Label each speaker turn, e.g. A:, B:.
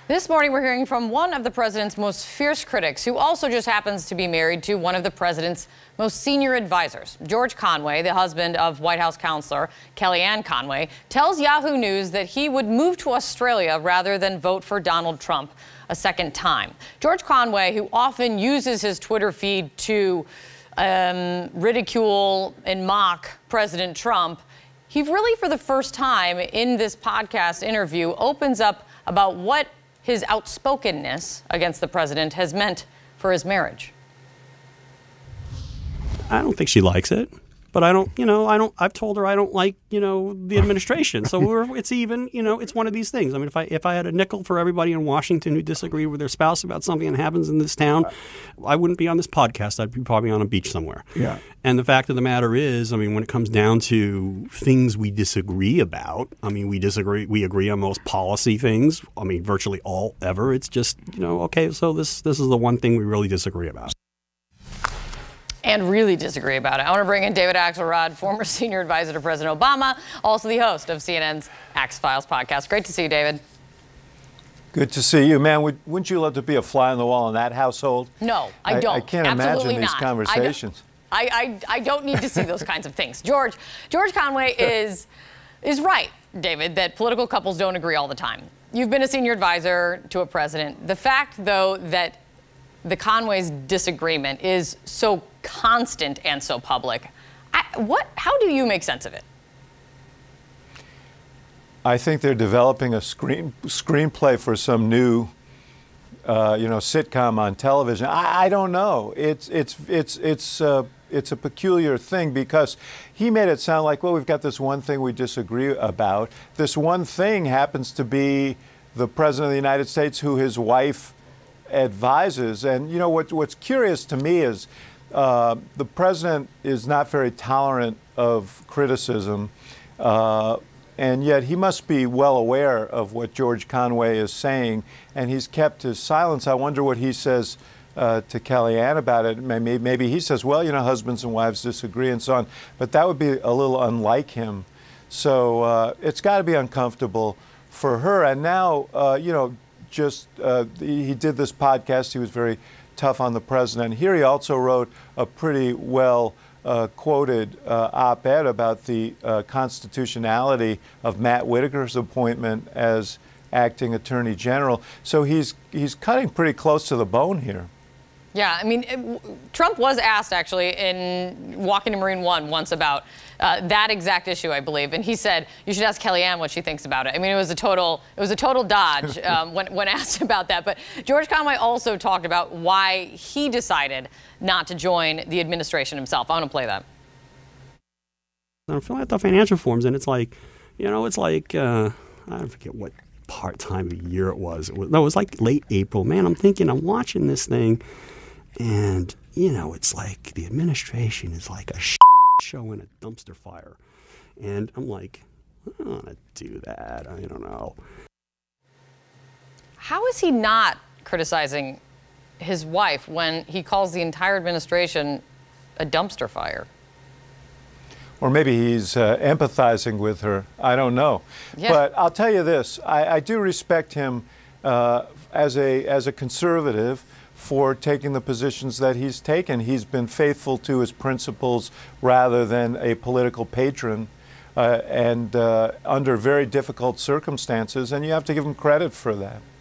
A: This morning, we're hearing from one of the president's most fierce critics, who also just happens to be married to one of the president's most senior advisors. George Conway, the husband of White House counselor Kellyanne Conway, tells Yahoo News that he would move to Australia rather than vote for Donald Trump a second time. George Conway, who often uses his Twitter feed to ridicule and mock President Trump, he really, for the first time in this podcast interview, opens up about what his outspokenness against the president has meant for his marriage.
B: I don't think she likes it, but I've told her I don't like, the administration. So it's even, it's one of these things. I mean, if I had a nickel for everybody in Washington who disagreed with their spouse about something that happens in this town, I wouldn't be on this podcast. I'd be probably on a beach somewhere.
C: Yeah.
B: And the fact of the matter is, when it comes down to things we disagree about, we agree on most policy things. Virtually all ever. It's just, okay, so this is the one thing we really disagree about.
A: And really disagree about it. I want to bring in David Axelrod, former senior advisor to President Obama, also the host of CNN's Axe Files podcast. Great to see you, David.
C: Good to see you, man. Wouldn't you love to be a fly on the wall in that household?
A: No, I don't.
C: I can't
A: Absolutely
C: imagine these
A: not.
C: conversations.
A: I don't need to see those kinds of things. George Conway is right, David, that political couples don't agree all the time. You've been a senior advisor to a president. The fact, though, that the Conways' disagreement is so constant and so public, how do you make sense of it?
C: I think they're developing a screenplay for some new, sitcom on television. I don't know. It's a peculiar thing because he made it sound like, well, we've got this one thing we disagree about. This one thing happens to be the president of the United States, who his wife advises. And what's curious to me is the president is not very tolerant of criticism, and yet he must be well aware of what George Conway is saying, and he's kept his silence. I wonder what he says to Kellyanne about it. Maybe he says, well, husbands and wives disagree and so on, but that would be a little unlike him. So it's got to be uncomfortable for her. And now, he did this podcast. He was very tough on the president. Here he also wrote a pretty well quoted op-ed about the constitutionality of Matt Whitaker's appointment as acting attorney general. So he's cutting pretty close to the bone here.
A: Yeah, Trump was asked, actually, in Walking to Marine One once about that exact issue, I believe, and he said you should ask Kellyanne what she thinks about it. It was a total dodge when asked about that. But George Conway also talked about why he decided not to join the administration himself. I want to play that.
B: I'm filling out the financial forms, and it's like, I don't forget what part-time of year it was. It was like late April. Man, I'm watching this thing. And, it's like the administration is like a show in a dumpster fire. And I'm like, I don't want to do that. I don't know.
A: How is he not criticizing his wife when he calls the entire administration a dumpster fire?
C: Or maybe he's empathizing with her. I don't know.
A: Yeah.
C: But I'll tell you this. I do respect him as a conservative for taking the positions that he's taken. He's been faithful to his principles rather than a political patron, and under very difficult circumstances, and you have to give him credit for that.